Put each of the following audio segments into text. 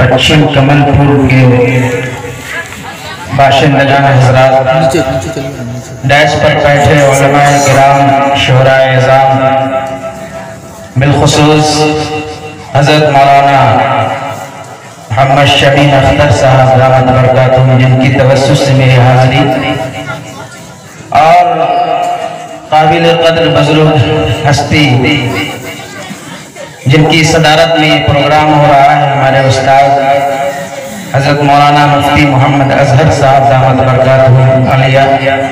पश्चिम कमलपुर के बाशिंदगान हजरात, डैश पर बैठे उलमाए किराम, शुहराए इज़ाम, बिलखुसूस हज़रत मौलाना मोहम्मद शबीन अख्तर साहब दामत बरकातुहू, जिनकी तवस्सुस से मेरी हाज़िरी, और काबिल क़द्र बुज़ुर्ग हस्ती जिनकी सदारत में ये प्रोग्राम हो रहा है, हमारे उस्ताद हज़रत मौलाना मुफ्ती मोहम्मद अज़हर साहब दामत बरकातुहू आलिया,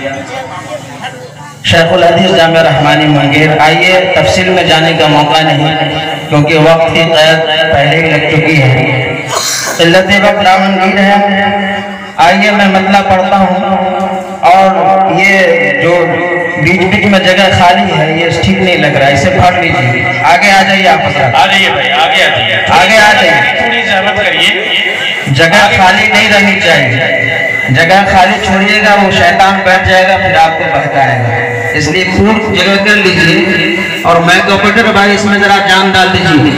शेखुल हदीस जामिया रहमानी मुंगेर। आइए, तफसील में जाने का मौका नहीं क्योंकि वक्त की क़ैद पहले ही लग चुकी है, क़िल्लत वक्त नामुमकिन है। आइए, मैं मतला पढ़ता हूँ, और ये जो बीच बीच में जगह खाली है ये ठीक नहीं लग रहा है, इसे पढ़ लीजिए। आगे आ जाइए, आप आ जाइए भाई, आगे आ जाइए, आगे आ जाइए, थोड़ी ज़हमत करिए। जगह खाली नहीं रहनी चाहिए, जगह खाली छोड़िएगा वो शैतान बैठ जाएगा, फिर आपको बहकाएगा। इसलिए पूर्ण जगह कर लीजिए, और मैं तो ऑपरेटर भाई इसमें जरा जान डाल दीजिए।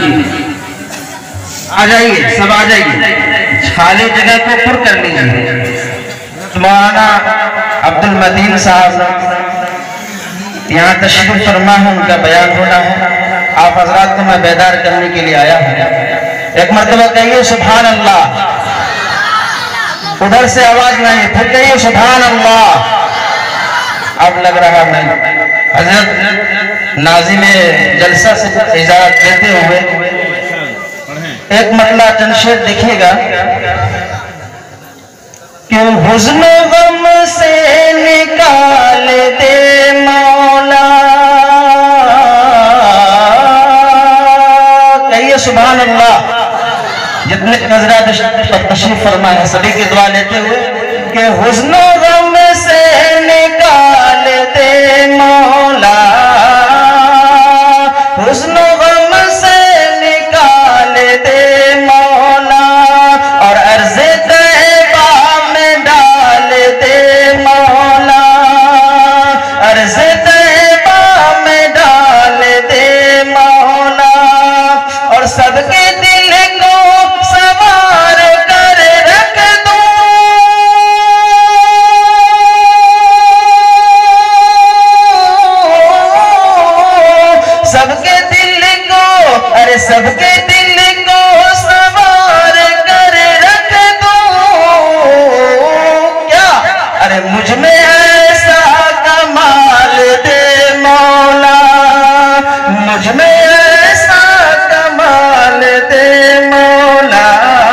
आ जाइए, सब आ जाइए, खाली जगह को पुर कर लीजिए। मौलाना अब्दुल मदीन साहब यहाँ तशरीफ फरमा है, उनका बयान होना है। आप हजरात को मैं बेदार करने के लिए आया हूँ। एक मरतबा कहिए सुभान अल्लाह, उधर से आवाज नहीं, फिर कहिए सुभान अल्लाह। अब लग रहा है हजरत नाज़िम जलसा से इजाजत देते हुए एक मतला चंद शेर देखिएगा कि हुज़्न गम से निकाल दे मौला, कहिए सुभान अल्लाह। जितने हज़रात तशरीफ फरमा है सभी की दुआ लेते हुए कि हुज़्न गम से निकाल दे मौला, हुज़्न गम से निकाल दे मौला, और अर्ज़े तैबा में डाल दे मौला, अर्ज़े तैबा में डाल दे मौला, और सबके दिल को सवार कर रख दो, सबके दिल को, अरे सबके दिल को सवार कर रख दो। क्या? अरे मुझ में ऐसा कमाल दे मौला, मुझ में ऐसा कमाल दे मौला।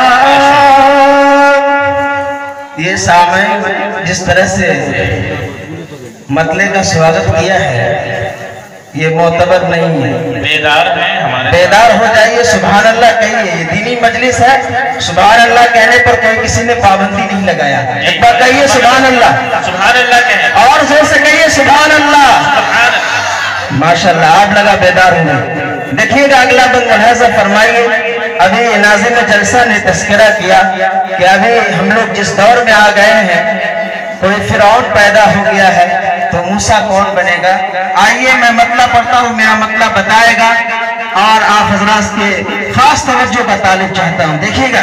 ये सामने जिस तरह से मतले का स्वागत किया है ये मोतबर नहीं है, बेदार है हमारे, बेदार हो जाइए। सुभान अल्लाह कहिए, ये दीनी मजलिस है, सुभान अल्लाह कहने पर कोई किसी ने पाबंदी नहीं लगाया। एक बार कहिए सुभान अल्लाह, सुभान अल्लाह कहिए, और जोर से कहिए सुभान अल्लाह। माशाअल्लाह, आप लगा बेदार होंगे। देखिएगा अगला बंद मुलाहिज़ा फरमाइए। अभी नाज़िम जलसा ने तस्करा किया कि अभी हम लोग जिस दौर में आ गए हैं, कोई फिरौन पैदा हो गया है तो मूसा कौन बनेगा। आइए, मैं मतला पढ़ता हूँ, मेरा मतला बताएगा, और आप हजरात के खास तवज्जो बताना चाहता हूँ। देखिएगा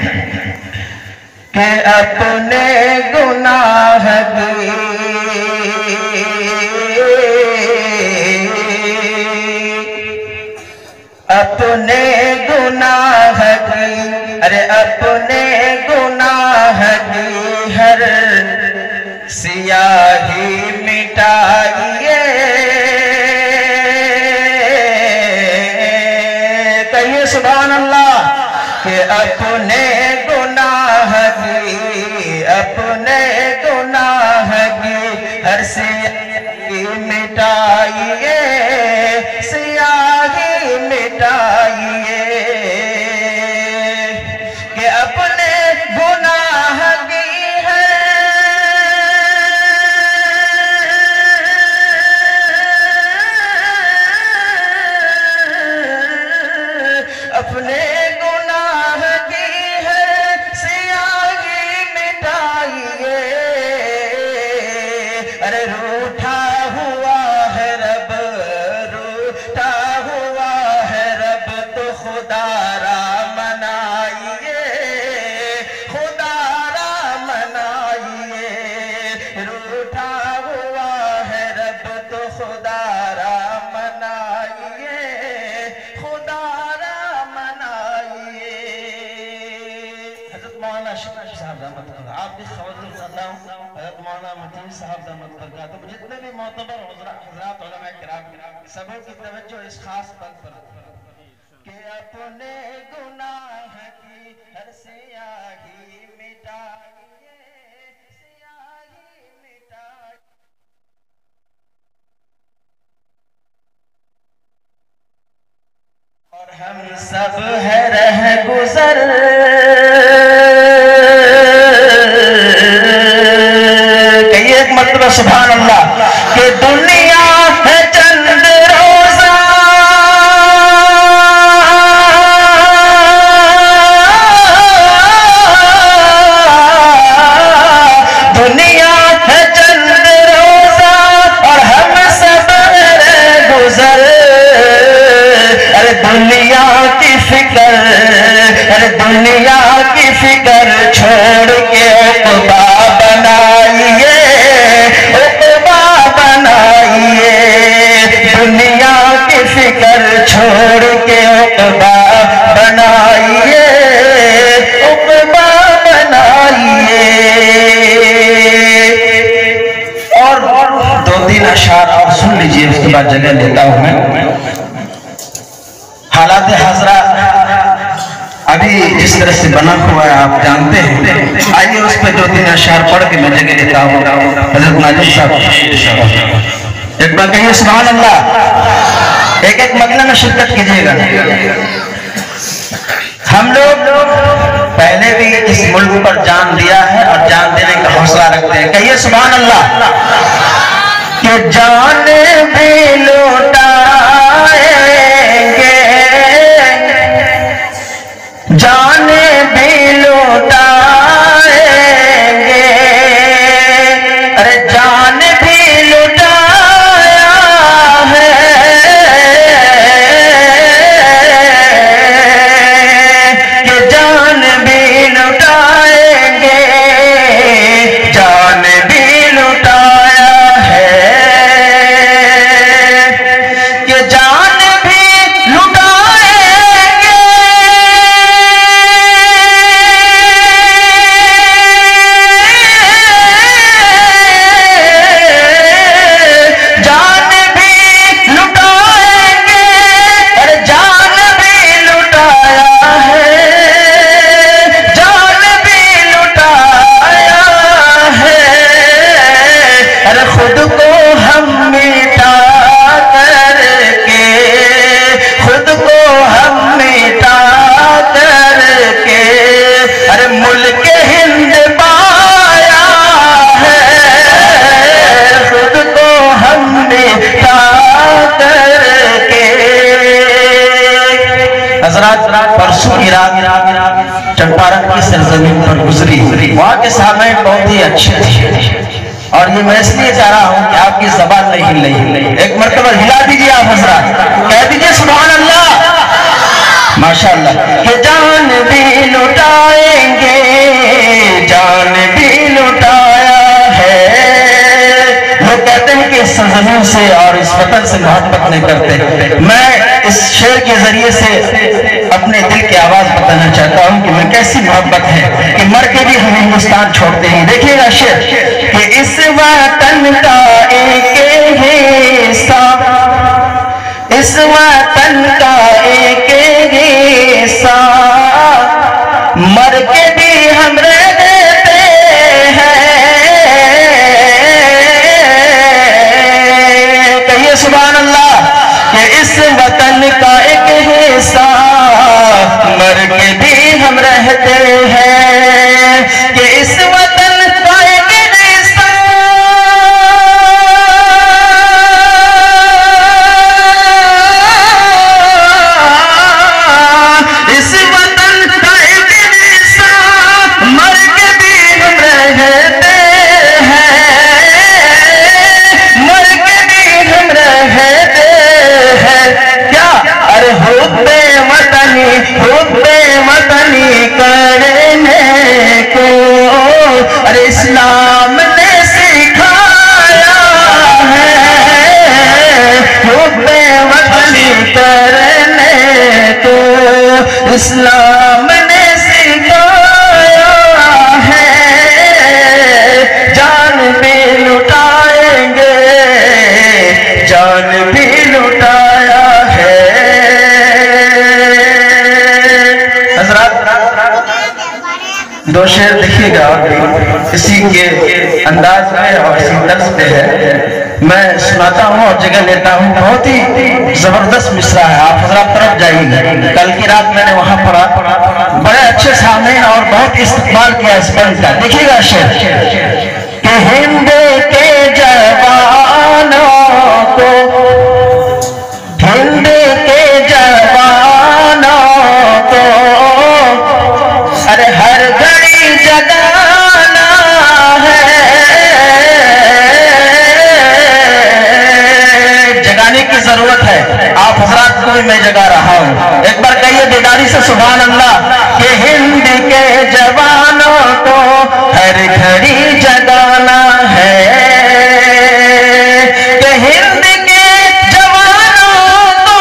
कि अपने गुनाह की अपने गुनाह की, अरे अपने गुनाह की हर सियाही मिटाइए, कहिए सुभान अल्लाह। कि अपने गुनाह की, अपने गुनाह की हर सियाही मिटाइए, सियाही मिटाइए। कि अपने गुनाह की है अपने गुनाह की है सियाही मिटाइए। अरे रूठा हुआ है रब, रूठा हुआ है रब, तो खुदारा मनाइए। صاحب رحمت اللہ، آپ بھی خواتین اللہ حضرت مولانا متین صاحب رحمت اللہ، تو جتنے بھی معتبر حضرات علماء کرام سبوں کی توجہ اس خاص بات پر کہ اپنے گناہ کی ہر سیاہی مٹائیے، سیاہی مٹائیے، اور ہم سب ہے رہ گزر، کہیے ایک مرتبہ سبحان اللہ، کہ دنیا ہے چند روزہ، دنیا ہے چند روزہ اور ہم سب رہ گزر، ارے دنیا کی فکر، ارے دنیا کی فکر چھوڑ کے عقبہ بنائیے، عقبہ بنائیے، دنیا کی فکر چھوڑ کے عقبہ بنائیے، عقبہ بنائیے۔ اور دو تین اشعار اور سن لیجئے، اس کے بعد جگہ لیتا ہوں میں۔ حالات حاضرہ ابھی جس طرح سے بنا ہوا ہے آپ جانتے ہیں، آئیے اس پہ دو تین اشعار پڑھ کے میں جگہ لیتا ہوں۔ حضرت ناظم صاحب ایک بار کہیے سبحان اللہ، ایک ایک مجلس میں شرکت کیجیے گا۔ ہم لوگ پہلے بھی اس ملک پر جان دیا ہے اور جان دینے کا حوصلہ رکھتے ہیں، کہیے سبحان اللہ، کہ جان بھی لوٹائیں گے، جان بھی لوٹائیں گے، ارے جان بھی لوٹایا ہے، کہ جان بھی لوٹائیں گے، جان بھی لوٹایا ہے، کہ جان بھی لوٹائیں گے، جان بھی لوٹائیں گے، ارے جان بھی لوٹایا ہے، جان بھی لوٹایا ہے، ارے خود کو ہم مٹا کر کے، خود کو ہم مٹا کر کے، ارے ملک ہند پایا ہے، خود کو ہم مٹا کر کے۔ حضرات پرسوں کی رات چمپارن کی سرزمین پر گزری، وہاں کے سامنے بہت ہی اچھے تھے، اور یہ میں اس لیے چاہ رہا ہوں کہ آپ کی زبان نہیں ہل رہی، ایک مرتبہ ہلا دیجیے آپ حضرات، کہہ دیجیے سبحان اللہ، ماشاءاللہ، کہ جان بھی لوٹائیں گے، جان بھی لوٹایا ہے۔ لوگ کہتے ہیں کہ اس سرزمین سے اور اس وطن سے محبت نہیں کرتے، میں اس شعر کے ذریعے سے اپنے دل کی آواز بتانا چاہتا ہوں کہ میں کیسی محبت ہے کہ مر کے بھی ہم ہندوستان چھوڑتے ہیں۔ دیکھیے گا شعر، کہ اس وطن کا ایک حصہ، اس وطن کا ایک حصہ، مر کے بھی ہم رہ دیتے ہیں، کہیے سبحان اللہ، کہ اس وطن کا ایک حصہ، مر کے بھی ہم رہتے ہیں، کہ اس وطن کا ایک حصہ، اس وطن کا ایک حصہ، مر کے بھی ہم رہتے ہیں، مر کے بھی ہم رہتے ہیں، کیا ارے حب وطنی، حب وطنی کرنے کو، ارے اسلام نے سکھایا ہے، حب وطنی کرنے کو اسلام نے سکھایا ہے۔ دو شعر دیکھیے گا اسی کے انداز میں اور اسی طرز پہ ہے، میں سناتا ہوں اور جگہ لیتا ہوں. بہت ہی زبردست مصرع ہے، آپ حضرات طرف جائیے. کل کی رات میں نے وہاں پڑھا، بڑے اچھے سامعین اور بہت استقبال کیا اس بند کا. دیکھیے گا شعر کہ ہند کے جوانوں کو، ہند کے جوانوں کو ارے ہر گھڑی جگانا ہے. جگانے کی ضرورت ہے، آپ حضرات کو بھی میں جگا رہا ہوں. ایک بار کہیے بیداری سے سبحان اللہ کہ ہند کے جوانوں کو ہر گھڑی جگانا ہے. کہ ہند کے جوانوں کو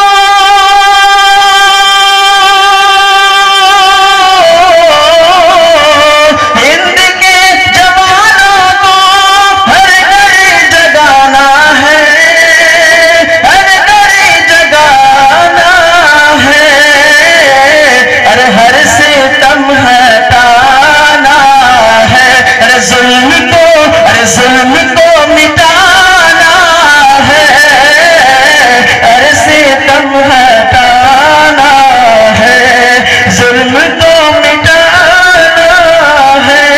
ہند کے جوانوں کو ہر گھڑی جگانا ہے، ہر گھڑی جگانا ہے. ارے ہر ستم ہٹانا ہے، ارے ظلم کو مٹانا ہے، ارے ستم ہٹانا ہے، ظلم کو مٹانا ہے.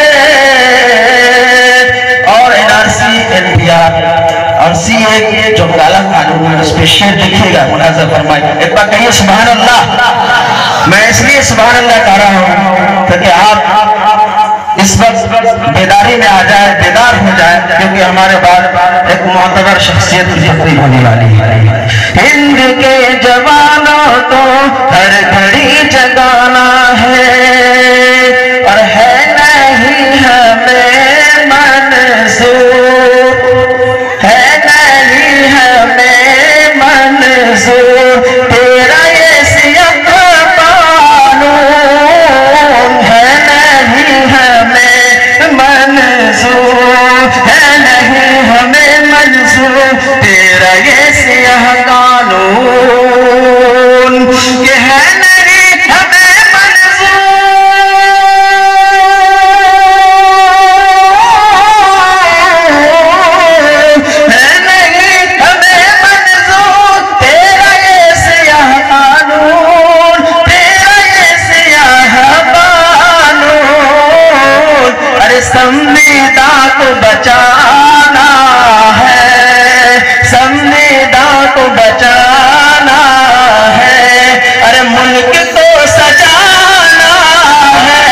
اور NRC NPR اور CA جو کالا قانون ہے اس پہ شعر دیکھیے گا، ملاحظہ فرمائے. ایک بار کہیے سبحان اللہ. میں اس لیے سبحان اللہ کہہ رہا ہوں تاکہ آپ اس وقت بیداری میں آ جائے، بیدار ہو جائے، کیونکہ ہمارے بعد ایک معتبر شخصیت تقریر ہونے والی ہے. ہند کے جوانوں کو ہر گھڑی جگانا ہے اور ہے نہیں ہمیں منظور، ہے نہیں ہمیں منظور تیرا یہ سیاہ قانون، ہے نہیں ہمیں منظور، ہے نہیں ہمیں منظور تیرا یہ سیاہ قانون. کہ ہے نہیں ہمیں منظور، ہے نہیں ہمیں منظور تیرا یہ سیاہ قانون، تیرا یہ سیاہ قانون. ارے سنویدان کو بچانا ہے، سنویدان کو بچانا ہے، ارے ملک کو سجانا ہے،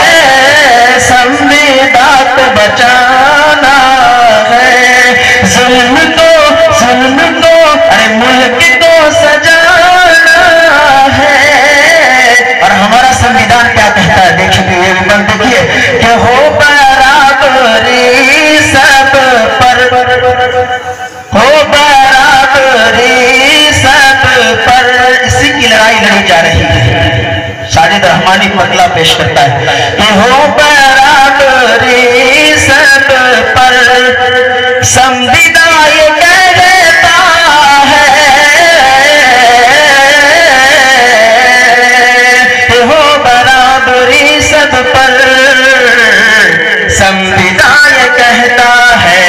سنویدان کو بچانا ہے، ظلم کو ارے ملک کو سجانا ہے. اور ہمارا سنویدان کیا کہتا ہے دیکھیے، یہ بھی بند دیکھیے کہ ہو برابری سب پر، ہو برابری سب پر. اسی کی لڑائی لڑی جا رہی ہے. ساجد رحمانی مطلع پیش کرتا ہے کہ ہو برابری سب پر، سنویدان یہ کہتا ہے کہ ہو برابری سب پر، سنویدان یہ کہتا ہے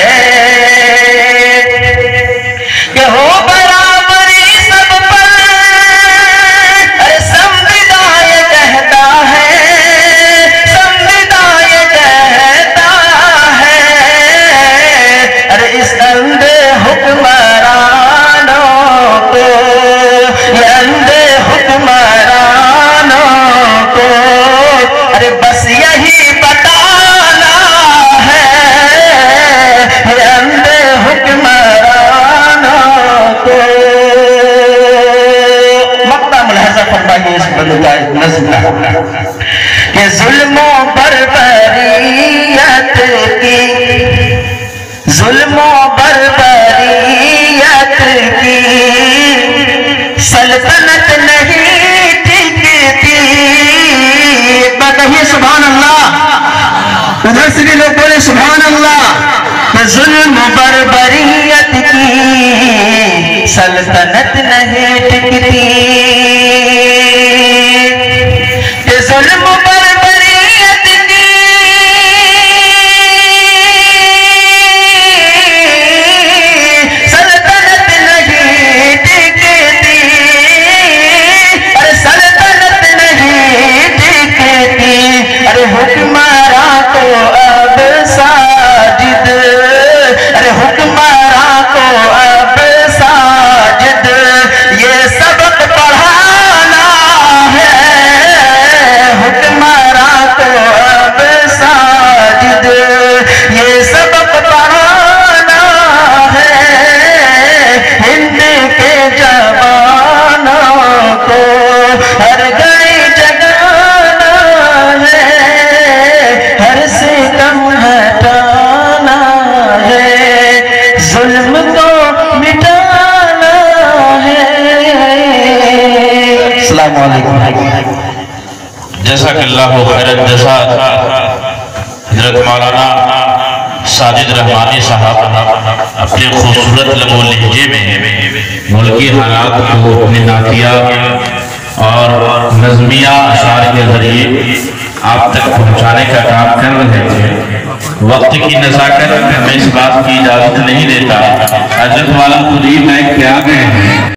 کہ ہو برابری سب پر. ارے سنویدان یہ کہتا ہے، سنویدان یہ کہتا ہے. ارے اس اندھے حکمرانوں کو، یہ اندھے حکمرانوں کو ارے بس یہی بتانا ہے، یہ اندھے حکمرانوں کو. مقطع ملاحظہ فرمائیے اس بند کا نظم کا کہ ظلم و بربریت کی، ظلم و بربریت کی سلطنت نہیں ٹکتی. کہیے سبحان اللہ. ادھر سے بھی لوگ بولے سبحان اللہ. کہ ظلم و بربریت کی سلطنت نہیں ٹکتی، کہ ظلم و بربریت अस्सलाम वालेकुम। जज़ाकल्लाहु खैरन जज़ा हज़रत मौलाना साजिद रहमानी साहब अपने खूबसूरत लबो लहजे में मुल्की हालात को अपनी नातिया और नज़मिया अशार के ज़रिए आप तक पहुँचाने का काम कर रहे थे। वक्त की नज़ाकत हमें इस बात की इजाज़त नहीं देता। हज़रत मौलाना खुद ही मैं क्या गए हैं।